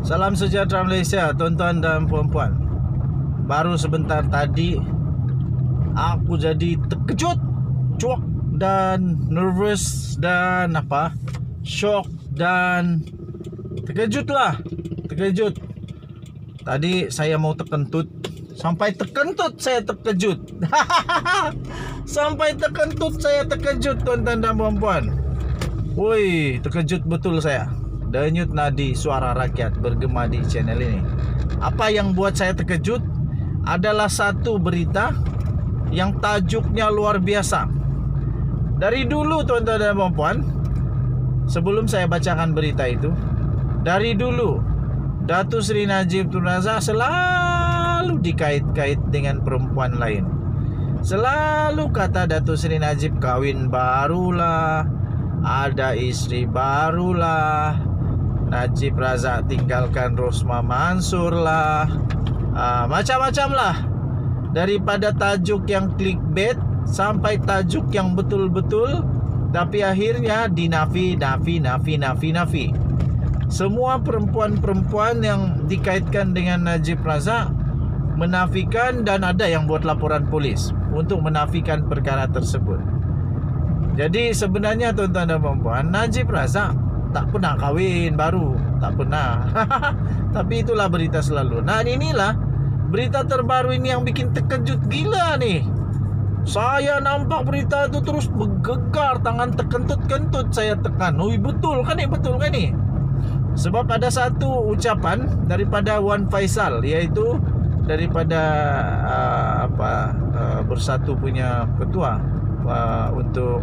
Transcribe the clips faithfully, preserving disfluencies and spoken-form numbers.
Salam sejahtera Malaysia, tuan-tuan dan puan-puan. Baru sebentar tadi aku jadi terkejut, cuak dan nervous dan apa? Shock dan terkejut lah, terkejut. Tadi saya mau terkentut, sampai terkentut saya terkejut. Sampai terkentut saya terkejut, tuan-tuan dan puan-puan. Woi, terkejut betul saya. Denyut nadi suara rakyat bergema di channel ini. Apa yang buat saya terkejut adalah satu berita yang tajuknya luar biasa. Dari dulu, tuan-tuan dan puan-puan, sebelum saya bacakan berita itu, dari dulu Datuk Seri Najib Tun Razak selalu dikait-kait dengan perempuan lain. Selalu kata Datuk Seri Najib kawin barulah, ada istri barulah, Najib Razak tinggalkan Rosmah Mansur lah, uh, macam-macam lah. Daripada tajuk yang clickbait sampai tajuk yang betul-betul, tapi akhirnya dinafi, nafi, nafi, nafi, nafi. Semua perempuan-perempuan yang dikaitkan dengan Najib Razak menafikan, dan ada yang buat laporan polis untuk menafikan perkara tersebut. Jadi sebenarnya, tuan-tuan dan puan-puan, Najib Razak tak pernah kahwin baru, tak pernah. Tapi itulah berita selalu. Nah, inilah berita terbaru ini yang bikin terkejut gila nih. Saya nampak berita itu terus bergegar, tangan terkentut-kentut saya tekan. Oh, betul kan ni, betul kan ni? Sebab ada satu ucapan daripada Wan Faisal, iaitu daripada uh, apa uh, Bersatu punya ketua uh, untuk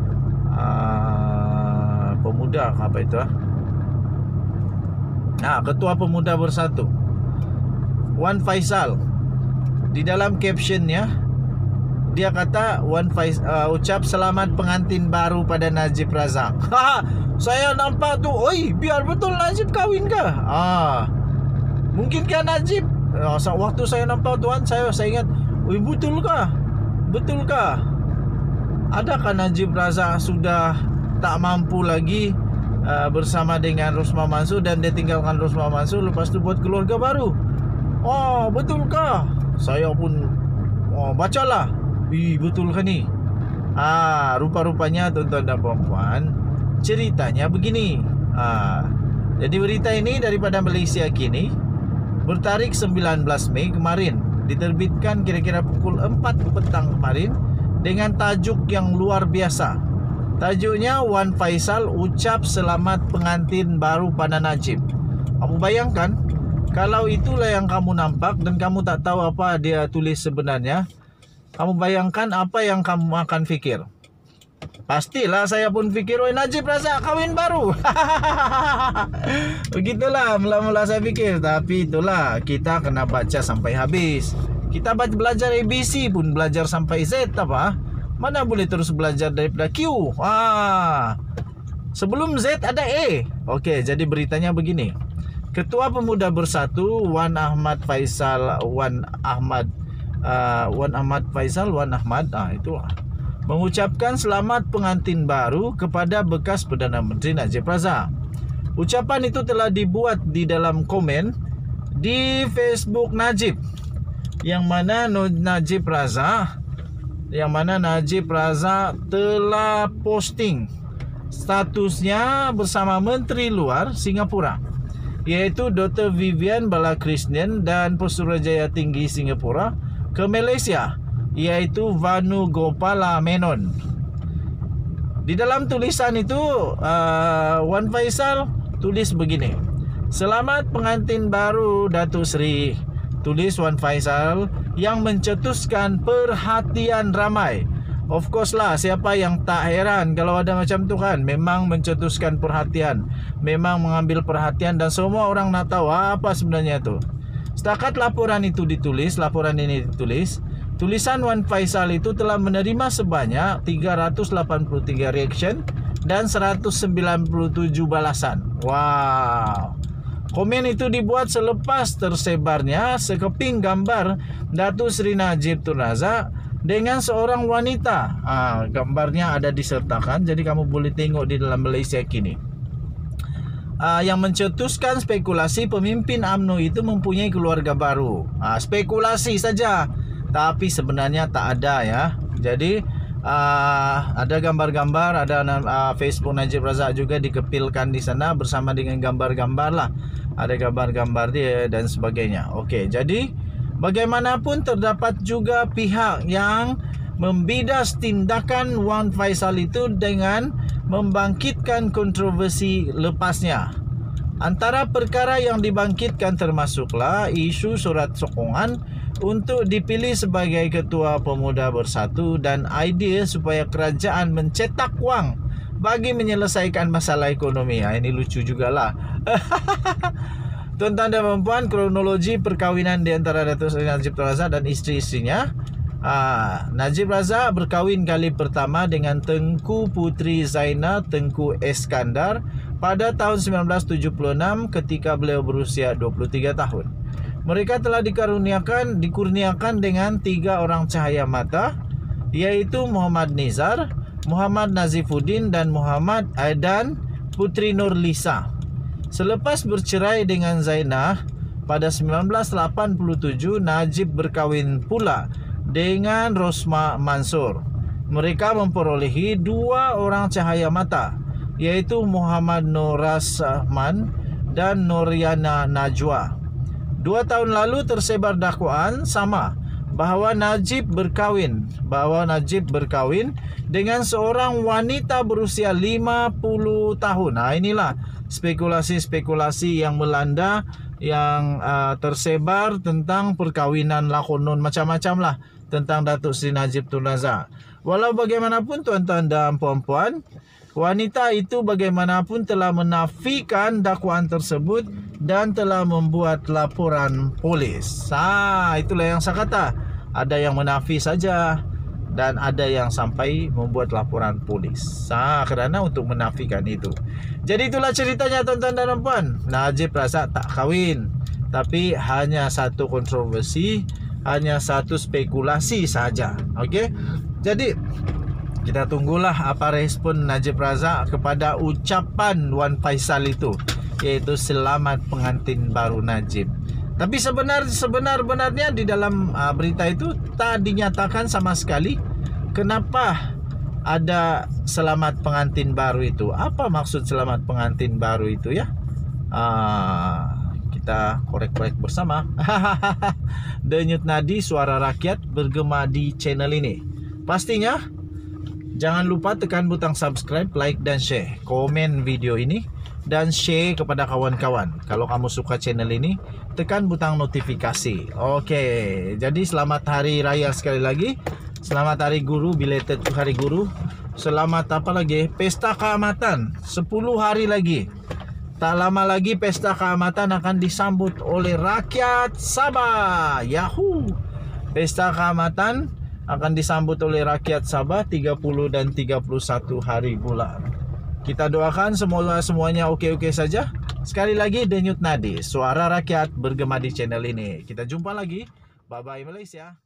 uh, pemuda apa itu ah? Nah, ketua pemuda Bersatu, Wan Faisal, di dalam captionnya dia kata Wan Faisal uh, ucap selamat pengantin baru pada Najib Razak. Saya nampak tu, oi, biar betul Najib kahwin ke? Ah, mungkinkah Najib? Uh, waktu saya nampak tuan, saya saya ingat, oi, betul ke? Betul ke? Adakah Najib Razak sudah tak mampu lagi uh, bersama dengan Rosmah Mansur dan dia tinggalkan Rosmah Mansur, lepas tu buat keluarga baru? Oh, betul ke? Saya pun oh, bacalah. Ih, betul ke ni? Ah, rupa-rupanya, tuan-tuan dan puan-puan, ceritanya begini. Ah, jadi berita ini daripada Malaysia Kini, bertarikh sembilan belas Mei kemarin, diterbitkan kira-kira pukul empat petang kemarin, dengan tajuk yang luar biasa. Tajuknya Wan Faisal ucap selamat pengantin baru pada Najib. Kamu bayangkan, kalau itulah yang kamu nampak dan kamu tak tahu apa dia tulis sebenarnya, kamu bayangkan apa yang kamu akan fikir. Pastilah saya pun fikir, oi, Najib Razak kahwin baru. Begitulah mula-mula saya fikir. Tapi itulah, kita kena baca sampai habis. Kita baca, belajar A B C pun belajar sampai Z apa? Mana boleh terus belajar daripada Q. Ah, sebelum Z ada A. Okey, jadi beritanya begini. Ketua Pemuda Bersatu Wan Ahmad Faisal Wan Ahmad uh, Wan Ahmad Faisal Wan Ahmad ah itu mengucapkan selamat pengantin baru kepada bekas Perdana Menteri Najib Razak. Ucapan itu telah dibuat di dalam komen di Facebook Najib, yang mana Najib Razak yang mana Najib Razak telah posting statusnya bersama Menteri Luar Singapura, iaitu Doktor Vivian Balakrishnan, dan Pesuruhjaya Tinggi Singapura ke Malaysia, iaitu Vanu Gopala Menon. Di dalam tulisan itu, uh, Wan Faisal tulis begini: selamat pengantin baru Datuk Seri, tulis Wan Faisal, yang mencetuskan perhatian ramai. Of course lah, siapa yang tak heran kalau ada macam tu kan. Memang mencetuskan perhatian, memang mengambil perhatian, dan semua orang nak tahu apa sebenarnya tu. Setakat laporan itu ditulis, laporan ini ditulis, tulisan Wan Faisal itu telah menerima sebanyak tiga ratus lapan puluh tiga reaction dan seratus sembilan puluh tujuh balasan. Wow. Komen itu dibuat selepas tersebarnya sekeping gambar Datuk Seri Najib Tun Razak dengan seorang wanita. Ah, gambarnya ada disertakan, jadi kamu boleh tengok di dalam Malaysia Kini. uh, yang mencetuskan spekulasi pemimpin U M N O itu mempunyai keluarga baru. uh, Spekulasi saja, tapi sebenarnya tak ada ya. Jadi uh, ada gambar-gambar, ada uh, Facebook Najib Razak juga dikepilkan di sana bersama dengan gambar-gambar lah. Ada gambar-gambar dia dan sebagainya. Okey, jadi bagaimanapun terdapat juga pihak yang membidas tindakan Wan Faisal itu dengan membangkitkan kontroversi lepasnya. Antara perkara yang dibangkitkan termasuklah isu surat sokongan untuk dipilih sebagai Ketua Pemuda Bersatu dan idea supaya kerajaan mencetak wang bagi menyelesaikan masalah ekonomi. Ha, ini lucu jugalah. Tuan-tuan dan puan, kronologi perkahwinan di antara Datuk Seri Najib Razak dan isteri-isterinya. Ah, Najib Razak berkahwin kali pertama dengan Tengku Puteri Zainal Tengku Eskandar pada tahun sembilan belas tujuh puluh enam ketika beliau berusia dua puluh tiga tahun. Mereka telah dikaruniakan dikurniakan dengan tiga orang cahaya mata, iaitu Muhammad Nizar, Muhammad Nazifuddin dan Muhammad Aidan Putri Nurlisa. Selepas bercerai dengan Zainah pada sembilan belas lapan puluh tujuh, Najib berkahwin pula dengan Rosma Mansur. Mereka memperolehi dua orang cahaya mata, iaitu Muhammad Noras Rahman dan Noriana Najwa. Dua tahun lalu tersebar dakwaan sama bahawa Najib berkahwin, bahawa Najib berkahwin dengan seorang wanita berusia lima puluh tahun. Nah, inilah spekulasi-spekulasi yang melanda, yang uh, tersebar tentang perkahwinan lakonon macam-macam lah tentang Datuk Seri Najib Tun Razak. Walau bagaimanapun tuan-tuan dan puan-puan, wanita itu bagaimanapun telah menafikan dakwaan tersebut dan telah membuat laporan polis. Ha, itulah yang saya kata. Ada yang menafi saja dan ada yang sampai membuat laporan polis. Ha, kerana untuk menafikan itu. Jadi itulah ceritanya tuan-tuan dan puan. Najib Razak tak kahwin, tapi hanya satu kontroversi, hanya satu spekulasi saja. Okey. Jadi kita tunggulah apa respon Najib Razak kepada ucapan Wan Faisal itu, iaitu selamat pengantin baru Najib. Tapi sebenar sebenar-benarnya di dalam uh, berita itu tak dinyatakan sama sekali kenapa ada selamat pengantin baru itu. Apa maksud selamat pengantin baru itu ya? Uh, kita korek-korek bersama. Denyut nadi suara rakyat bergema di channel ini. Pastinya jangan lupa tekan butang subscribe, like dan share. Komen video ini dan share kepada kawan-kawan. Kalau kamu suka channel ini, tekan butang notifikasi. Okey, jadi selamat hari raya sekali lagi. Selamat hari guru, belated hari guru. Selamat apa lagi? Pesta Keamatan. sepuluh hari lagi. Tak lama lagi pesta Keamatan akan disambut oleh rakyat Sabah. Yahoo! Pesta Keamatan akan disambut oleh rakyat Sabah tiga puluh dan tiga puluh satu hari bulan. Kita doakan semoga semuanya okey-okey saja. Sekali lagi denyut nadi suara rakyat bergema di channel ini. Kita jumpa lagi. Bye bye Malaysia.